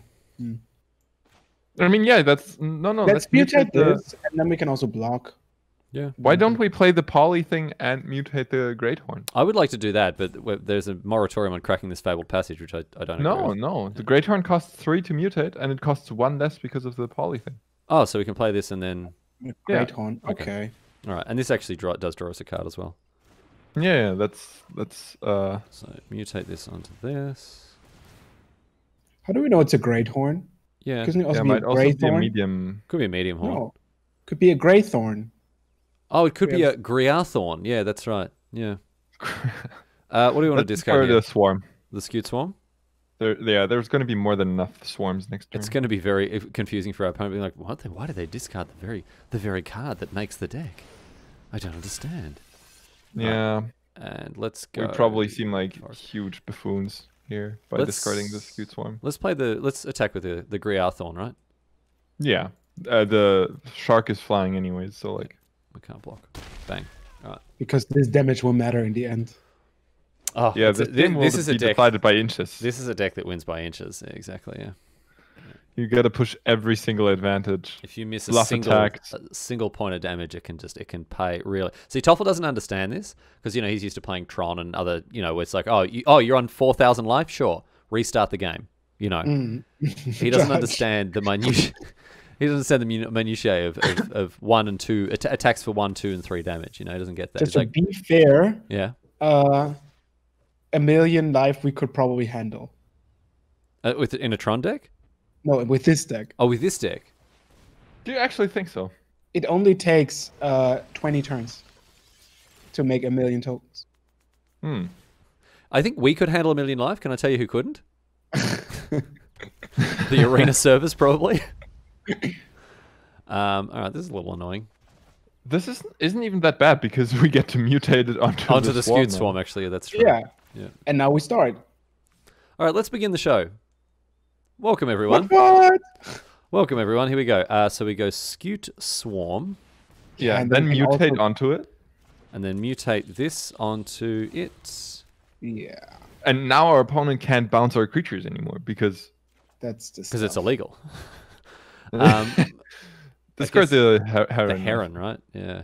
I mean, yeah, that's no, no. Let's Let's, mutate the. this, and then we can also block. Yeah. Why don't we play the poly thing and mutate the Great Horn? I would like to do that, but w- there's a moratorium on cracking this fabled passage, which I, I don't agree No, with. no. The Great Horn costs three to mutate, and it costs one less because of the poly thing. Oh, so we can play this and then... Great Horn. Okay. Okay. All right. And this actually draw, does draw us a card as well. Yeah, yeah, that's that's. uh So mutate this onto this. How do we know it's a Great Horn? Yeah. Couldn't it also Yeah, be might a also Great be a Thorn? medium. Could be a medium horn. No. Could be a Grey Thorn. Oh, it could We be have- a Griarthorn. Yeah, that's right. Yeah. Uh, what do you want to Let's discard discard here? the swarm. The Skewed Swarm? There, yeah, there's going to be more than enough swarms next turn. It's going to be very if- confusing for our opponent. Being like, what? The, why did they discard the very the very card that makes the deck? I don't understand. Yeah, And let's go. we probably seem like Forest. huge buffoons here by Let's- discarding the skewed swarm. Let's play the. Let's attack with the the Griarthorn, right? Yeah, uh, the shark is flying anyways, so like. We can't block. Bang. Because this damage will matter in the end. Oh, Yeah, it's a- this thi- game will this is a be deck. decided by inches. This is a deck that wins by inches. Yeah, exactly. Yeah. You got to push every single advantage. If you miss a Bluff single attacks. a single point of damage, it can just it can pay really. See, Toffel doesn't understand this because you know he's used to playing Tron and other. You know, where it's like, oh, you, oh, you're on four thousand life. Sure, restart the game. You know, Mm. he doesn't Judge. understand the minutiae. He doesn't understand the minu- minutiae of, of, of one and two at- attacks for one, two, and three damage. You know, he doesn't get that. Just It's to like, be fair, yeah, uh, a million life we could probably handle. Uh, with in a Tron deck? No, with this deck. Oh, with this deck. Do you actually think so? It only takes uh, twenty turns to make a million tokens. Hmm. I think we could handle a million life. Can I tell you who couldn't? The arena servers, probably. um, all right, this is a little annoying. This is, isn't even that bad because we get to mutate it onto, Onto the, the swarm skewed now. swarm, actually. Yeah, that's true. Yeah. Yeah. And now we start. All right, let's begin the show. Welcome, everyone. What? what? Welcome, everyone. Here we go. Uh, so we go Scute Swarm, Yeah, And then then we can mutate also- onto it. and then mutate this onto it. Yeah. And now our opponent can't bounce our creatures anymore because That's the Because it's stuff. illegal. um, discard guess the her- heron. the heron, right? Yeah.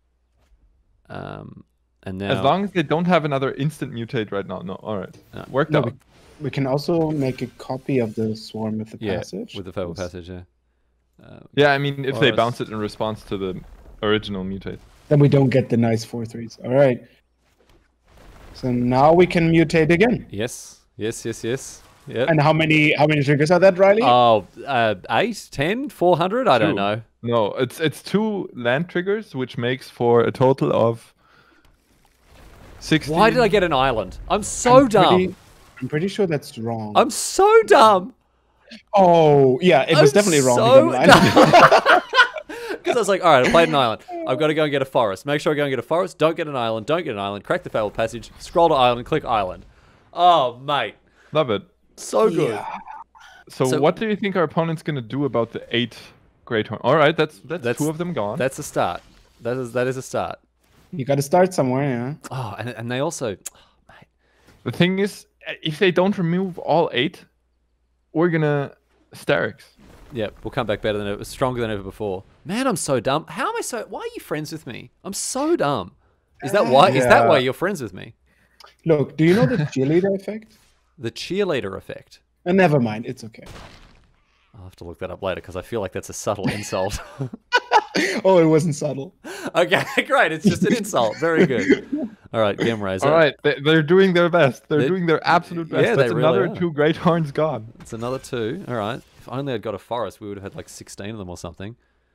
Um, and now... As long as they don't have another instant mutate right now. No, all right. No. Worked No, out. we, we can also make a copy of the swarm with the Yeah, passage. with the Fable Yes. Passage, yeah. Uh, Yeah, I mean, if they Or s- bounce it in response to the original mutate. Then we don't get the nice four threes. All right. So now we can mutate again. yes, yes, yes, yes. Yep. And how many how many triggers are that, Riley? Oh, uh, eight, ten, four hundred? I don't Two. know. No, it's it's two land triggers, which makes for a total of sixteen. Why did I get an island? I'm so I'm dumb. Pretty, I'm pretty sure that's wrong. I'm so dumb. Oh, yeah, it was I'm definitely wrong. so again, Riley. Because I was like, all right, I played an island. I've got to go and get a forest. Make sure I go and get a forest. Don't get an island. Don't get an island. Crack the Fable Passage. Scroll to island. Click island. Oh, mate. Love it. So good. Yeah. So, So- what do you think our opponent's gonna do about the eight Great Horn? All right, that's that's, That's- two of them gone. That's a start. That is that is a start. You got to start somewhere, yeah. Oh, and, and they also... Oh, mate. The thing is, if they don't remove all eight, we're gonna Starix. Yeah, we'll come back better than ever, stronger than ever before. Man, I'm so dumb. How am I so... Why are you friends with me? I'm so dumb. Is that why? Is that Yeah. why you're friends with me? Look, do you know the cheerleader effect? The cheerleader effect. Uh, never mind, it's okay. I'll have to look that up later because I feel like that's a subtle insult. Oh, it wasn't subtle. Okay, great. It's just an insult. Very good. All right, Game Razor. All right, they, they're doing their best. They're They- doing their absolute best. yeah, they That's really another are. two Great Horns gone. It's another two. All right. If only I'd got a forest, we would have had like sixteen of them or something.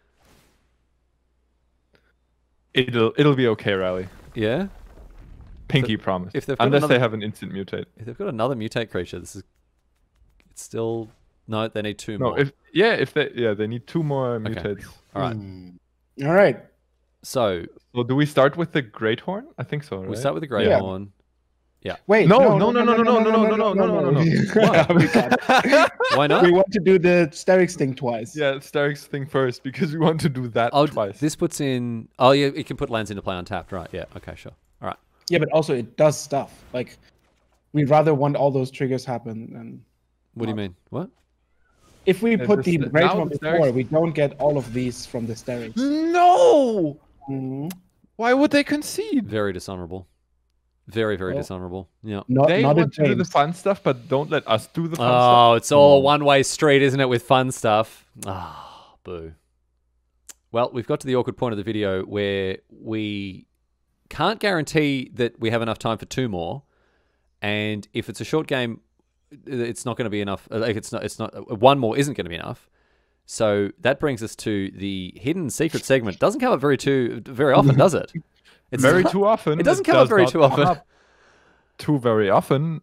It'll it'll be okay, Riley. Yeah. Pinky promise. if they've got Unless another- they have an instant mutate. If they've got another mutate creature, this is. It's still. No, they need two No, more. if yeah, if they yeah, they need two more mutates. All right. Hmm. All right. So So do we start with the Great Horn? I think so, right? we start with the Great Yeah. Horn. Wait. No, no, no, no, no, no, no, no, no, no, no, no, no. We can't. Why not? We want to do the Starix thing twice. Yeah, Starix thing first because we want to do that Oh, d- twice. this puts in. Oh, yeah, it can put lands into play untapped, right? Yeah. Okay, sure. All right. Yeah, but also it does stuff. Like, we'd rather want all those triggers happen. And What do you mean? What? if we Yeah, put the the st- Great now one the before, Starix- we don't get all of these from the Starix. No! Mhm. Why would they concede? Very dishonorable. Very, very Well, dishonorable. Yeah. Not, They not want in to do the James. fun stuff, but don't let us do the fun Oh, stuff. it's all a one-way street, isn't it, with fun stuff? Ah, boo. Well, we've got to the awkward point of the video where we can't guarantee that we have enough time for two more, and if it's a short game, it's not going to be enough. Like it's not. It's not. One more isn't going to be enough. So that brings us to the hidden secret segment. Doesn't come up very too very often, does it? It's Very not- too often. It doesn't come up does very not too come often. up Too very often.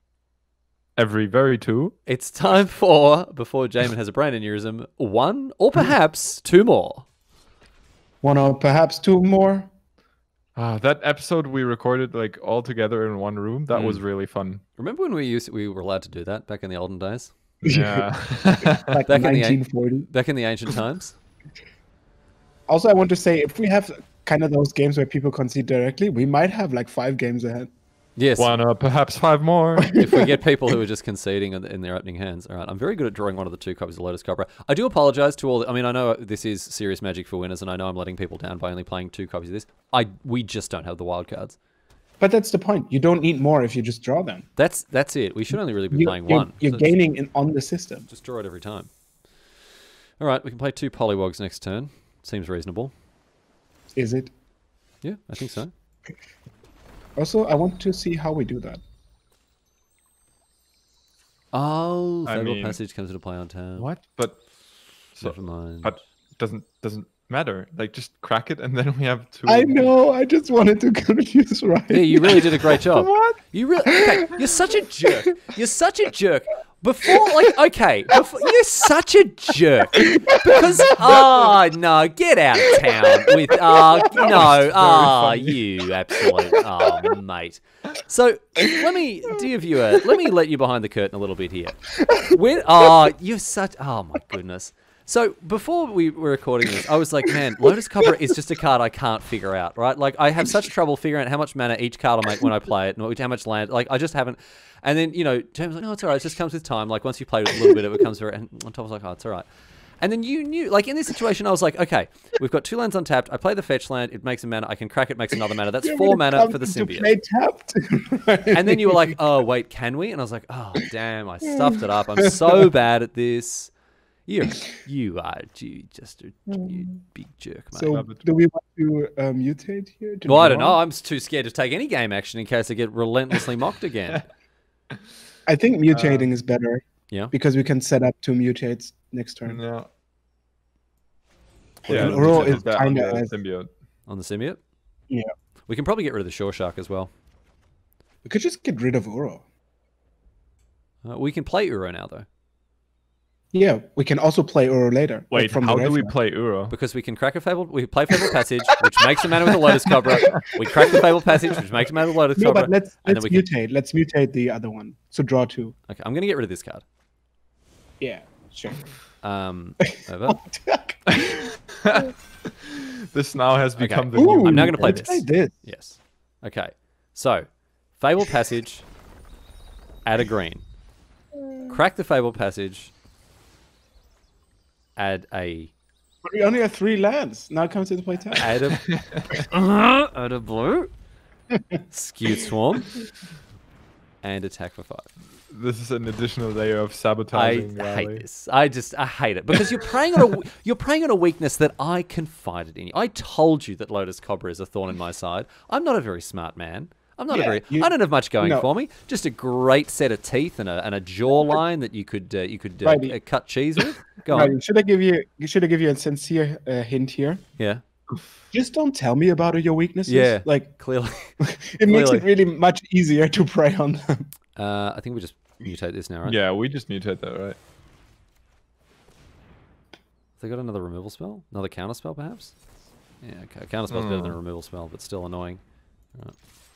Every very two. It's time for, before Jamin has a brain aneurysm, one or perhaps two more. One or perhaps two more. Ah, that episode we recorded like all together in one room. That Mm. was really fun. Remember when we used we were allowed to do that back in the olden days? Yeah. Like Back in the nineteen forty. Back in the ancient times? Also, I want to say, if we have kind of those games where people concede directly, we might have like five games ahead. Yes. One or perhaps five more. If we get people who are just conceding in, in their opening hands. All right. I'm very good at drawing one of the two copies of Lotus Cobra. I do apologize to all. The, I mean, I know this is serious Magic for winners, and I know I'm letting people down by only playing two copies of this. I we just don't have the wild cards. But that's the point. You don't need more if you just draw them. That's that's it. We should only really be You, playing you're, one. you're So it's- gaining in, on the system. Just draw it every time. All right. We can play two Polywogs next turn. Seems reasonable. Is it? Yeah, I think so. Also, I want to see how we do that. Oh, I Fable mean- Passage comes into play on turn. What? But so, Never mind. but doesn't doesn't matter. Like just crack it, and then we have two. I know. I just wanted to confuse right. Yeah, you really did a great job. What? You really okay. You're such a jerk. You're such a jerk. Before, like, okay, before, you're such a jerk because oh no, get out of town with oh no, oh you absolute oh mate. So let me, dear viewer, let me let you behind the curtain a little bit here. When oh you're such oh my goodness. So before we were recording this, I was like, man, Lotus Cobra is just a card I can't figure out, right? Like I have such trouble figuring out how much mana each card will make when I play it, and how much land. Like I just haven't. And then you know, James was like, no, it's alright. It just comes with time. Like once you played it a little bit, it becomes very. And on top, I was like, oh, it's alright. And then you knew, like in this situation, I was like, okay, we've got two lands untapped. I play the fetch land. It makes a mana. I can crack it. Makes another mana. That's Yeah, four when it mana comes for the to symbiote. play tapped. And then you were like, oh wait, can we? And I was like, oh damn, I stuffed it up. I'm so bad at this. You, you are you just a you big jerk, mate. So do we want to uh, mutate here? to Well, I don't draw? know. I'm too scared to take any game action in case I get relentlessly mocked again. I think mutating is better. Yeah. Because we can set up two mutates next turn. Yeah. And Yeah. Uro let's is put that on kinda the as- symbiote. On the symbiote? Yeah. We can probably get rid of the Shore Shark as well. We could just get rid of Uro. Uh, we can play Uro now, though, Yeah, we can also play Uro later. like Wait, from how the do we graveyard. play Uro? because we can crack a Fable. We play Fable Passage, which makes a mana with a Lotus Cobra. We crack the Fable Passage, which makes a mana with a Lotus No, Cobra. but let's and then let's we can- mutate. Let's mutate the other one. So draw two. Okay, I'm going to get rid of this card. Yeah, sure. Um, over. This now has become the Ooh, new. I'm now gonna play let's this. Play this. Yes. Okay. So, Fable Passage, add a green. Crack the Fable Passage, add a But we only have three lands. Now it comes into play tap. add a uh, add a blue, skewed swarm, and attack for five. This is an additional layer of I sabotaging. hate Riley. this. I just I hate it because you're preying on a you're preying on a weakness that I confided in you. I told you that Lotus Cobra is a thorn in my side. I'm not a very smart man. I'm not a Yeah, very. you- I don't have much going no. for me. Just a great set of teeth and a and a jawline that you could uh, you could uh, Righty. uh, cut cheese with. Go Right, on. should I give you? Should I give you a sincere uh, hint here? Yeah. Just don't tell me about your weaknesses. Yeah. like Clearly. it makes Clearly. it really much easier to prey on them. Uh, I think we just mutate this now, right? Yeah, we just mutate that, right? They got another removal spell? Another counter spell, perhaps? Yeah, okay. Counter spell's better than a Hmm. removal spell, but still annoying. Right.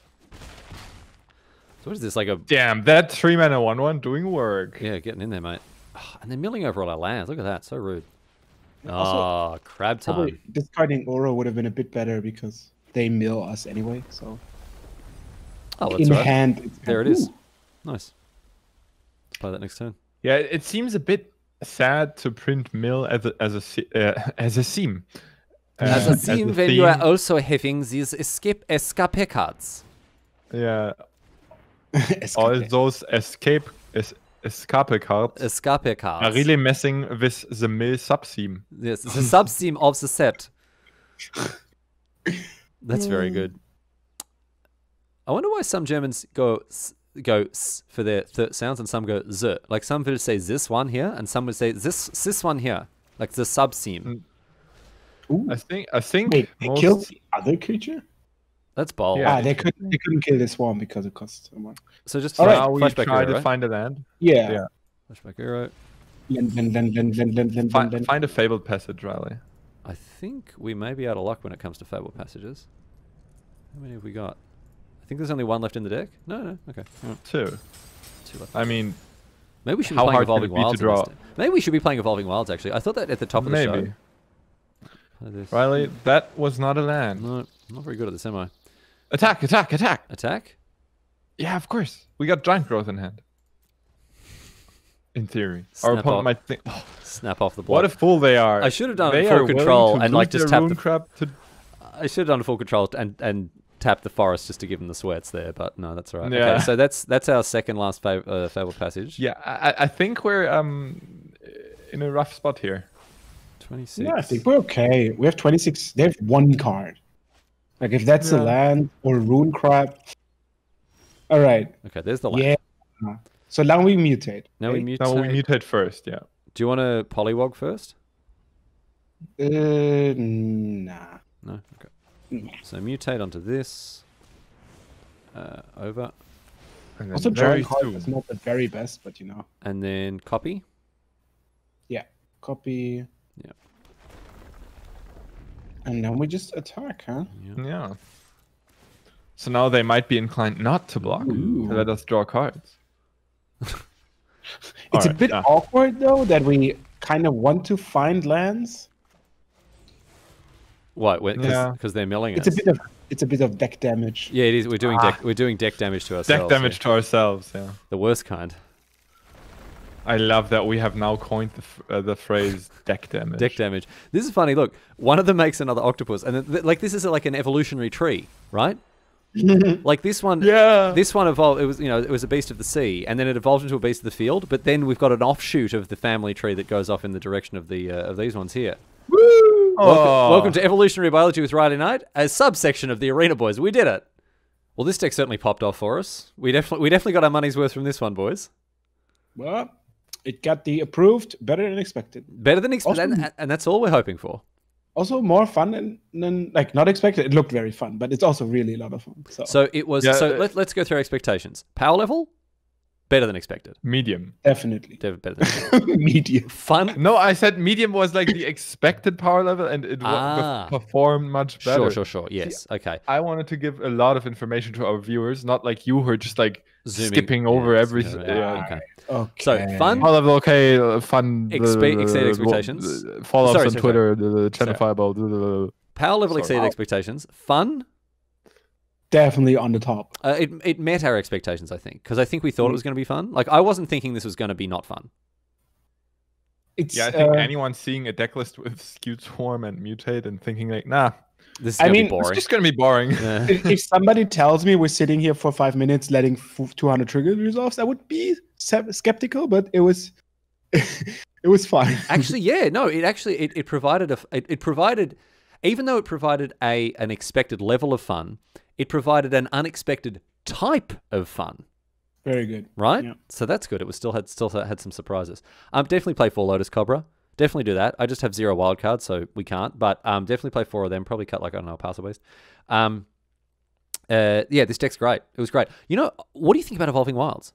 So what is this, like a... Damn, that three mana one one doing work. Yeah, getting in there, mate. Oh, and they're milling over all our lands. Look at that. So rude. Also, Oh, crab time. Probably discarding Oro would have been a bit better because they mill us anyway. So Oh, that's in right. hand, it's There it kind- is. Ooh. Nice. Let's play that next turn. Yeah, it seems a bit sad to print mill as a as a se- uh, as a seam. Uh, As a theme, when you are theme. also having these escape escape cards. Yeah, Escape. all those escape es, escape cards Escape cards. are really messing with the mill subseam. Yes, the sub-theme of the set. That's very good. I wonder why some Germans go s, go s for their th sounds and some go z. Like some will say this one here and some will say this this one here. Like the sub-theme. Ooh. I think I think Wait, they most, killed the other creature? That's bold. Yeah. Ah, they couldn't. They couldn't kill the swarm because it cost so much. So just All flash, now we flashback try hero, to right? find a land. Yeah. Yeah. Flashback hero. Then, then, then, then, then, then, then, Find, then. find a fabled passage, Riley. I think we may be out of luck when it comes to Fable Passages. How many have we got? I think there's only one left in the deck. No, no, okay. All right, Two. two left. I mean, Maybe we should be how playing hard can Evolving it be to Wilds. draw? instead. Maybe we should be playing Evolving Wilds, actually. I thought that at the top of the maybe. show. Play this. Riley, that was not a land. No, I'm not very good at this, am I? Attack! Attack! Attack! Attack? Yeah, of course. We got giant growth in hand. In theory, our Snap opponent off. might think, oh, Snap off the block. "What a fool they are!" I should have done they full are willing control to and, like, lose just their tap rune the- crab to. I should have done full control and and tap the forest just to give them the sweats there, but no, that's all right. Yeah. Okay, so that's that's our second last fav uh, Fable Passage. Yeah, I, I think we're um in a rough spot here. twenty-six. Yeah, I think we're okay. We have twenty-six. They have one card. Like if that's a Yeah. land or a rune crab. All right. Okay, there's the land. Yeah. So now we mutate. Now we right? mutate. No, we mutate first. Yeah. Do you want to polywog first? Uh, nah. No. Okay. Nah. So mutate onto this. Uh, over, And then Also, very drawing cards soon. is not the very best, but you know. and then copy. Copy. Yeah. And then we just attack, huh? Yeah. So now they might be inclined not to block. Ooh. To let us draw cards. It's a Alright, bit yeah. awkward though that we kind of want to find lands. What? Because Yeah. they're milling It's a us. bit of it's a bit of deck damage. Yeah, it is. We're doing Ah. deck. We're doing deck damage to ourselves. Deck damage yeah. to ourselves. Yeah. The worst kind. I love that we have now coined the, f- uh, the phrase deck damage. Deck damage. This is funny. Look, one of them makes another octopus, and then, th- like this is like an evolutionary tree, right? Like this one. Yeah. This one evolved. It was, you know, it was a beast of the sea, and then it evolved into a beast of the field. But then we've got an offshoot of the family tree that goes off in the direction of the uh, of these ones here. Woo! Welcome, Oh. welcome to Evolutionary Biology with Riley Knight, a subsection of the Arena Boys. We did it. Well, this deck certainly popped off for us. We definitely we definitely got our money's worth from this one, boys. Well, it got the approved better than expected. Better than expected, Also- and, and that's all we're hoping for. Also more fun than, than like not expected. It looked very fun, but it's also really a lot of fun. So, So it was. Yeah, so uh, let, let's go through our expectations. Power level, better than expected. Medium. definitely Dev- Better than expected. medium. Fun. No, I said medium was like the expected power level, and it Ah. wa- performed much better. Sure, sure, sure. Yes. Okay. I wanted to give a lot of information to our viewers, not like you who are just like Zooming. skipping over Yeah, every. yeah, Yeah, yeah, okay. Okay. So, fun? Power level, okay, uh, fun. Expe- uh, exceed uh, expectations. uh, Follow Sorry, us on sorry, Twitter. The, the channel Sorry. fireball. the- the- Power level Sorry. exceeded Oh. expectations. Fun. Definitely on the top. Uh, it it met our expectations, I think, because I think we thought it was going to be fun. Like I wasn't thinking this was going to be not fun. It's Yeah, I think uh, anyone seeing a deck list with Skewed Swarm and Mutate and thinking like, nah, This is I going to mean, be it's boring. just gonna be boring. Yeah. if, if somebody tells me we're sitting here for five minutes letting f- two hundred trigger resolves, I would be se- skeptical, but it was it was fine. Actually, yeah, no, it actually it, it provided a it, it provided, even though it provided a an expected level of fun, it provided an unexpected type of fun. Very good. Right? Yeah. So that's good. It was still had still had some surprises. Um, definitely play four Lotus Cobra. Definitely do that. I just have zero wild cards, so we can't. But um, definitely play four of them. Probably cut like I don't know, Pass Waste. Um, uh, yeah, this deck's great. It was great. You know, what do you think about Evolving Wilds?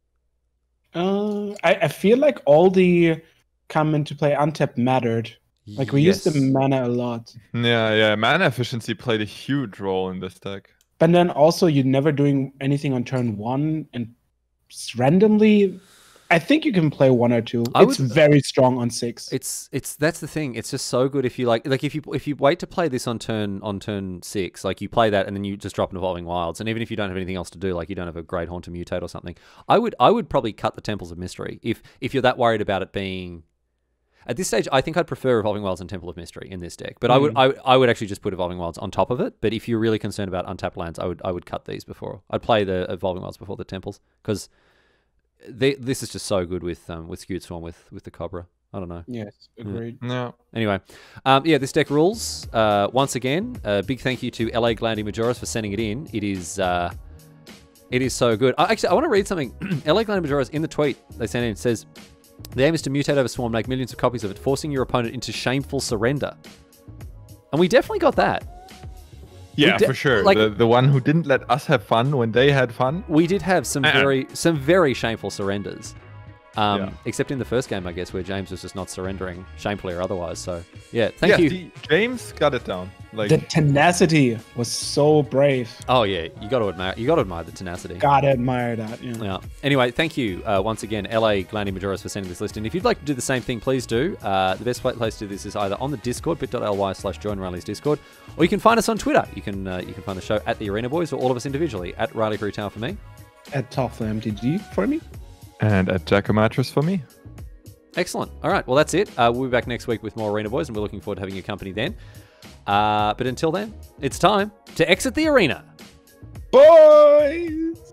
Uh, I, I feel like all the come into play untapped mattered. Like we used the Yes. mana a lot, Yeah, yeah. Mana efficiency played a huge role in this deck. but then also you're never doing anything on turn one, and s- randomly, I think you can play one or two. I it's would- very strong on six. It's it's that's the thing. It's just so good if you like like if you if you wait to play this on turn on turn six, like you play that and then you just drop an Evolving Wilds, and even if you don't have anything else to do, like you don't have a Great Haunt to mutate or something, I would I would probably cut the Temples of Mystery if if you're that worried about it being. At this stage, I think I'd prefer Evolving Wilds and Temple of Mystery in this deck, but I would I, I would actually just put Evolving Wilds on top of it. But if you're really concerned about untapped lands, I would I would cut these before I'd play the Evolving Wilds before the Temples because this is just so good with um with Skewed Swarm with with the Cobra. I don't know. Yes, agreed. Yeah. Anyway, um, yeah, this deck rules. Uh, once again, a big thank you to L A Glandy Majoris for sending it in. It is, uh, it is so good. I, actually, I want to read something. L A Glandy Majoris in the tweet they sent in says, "The aim is to mutate over Swarm, make millions of copies of it, forcing your opponent into shameful surrender." And we definitely got that. Yeah, de- for sure. like- the the one who didn't let us have fun when they had fun. We did have some Uh-uh. very, some very shameful surrenders. Um, Yeah. Except in the first game, I guess, where James was just not surrendering shamefully or otherwise. So, yeah, thank yeah, you. see, James got it down. Like The tenacity was so brave. Oh yeah, you got to admire, you got to admire the tenacity. Gotta admire that. Yeah. Yeah. Anyway, thank you uh, once again, L A Glandy Majoris, for sending this list in. If you'd like to do the same thing, please do. Uh, the best place to do this is either on the Discord, bit.ly slash join Riley's Discord, or you can find us on Twitter. You can uh, you can find the show at the Arena Boys, or all of us individually at Riley Crew Tower for me. At Toffler M T G for me. and at Jack a Mattress for me. Excellent. All right. Well, that's it. Uh, we'll be back next week with more Arena Boys, and we're looking forward to having your company then. Uh, but until then, it's time to exit the arena. Boys!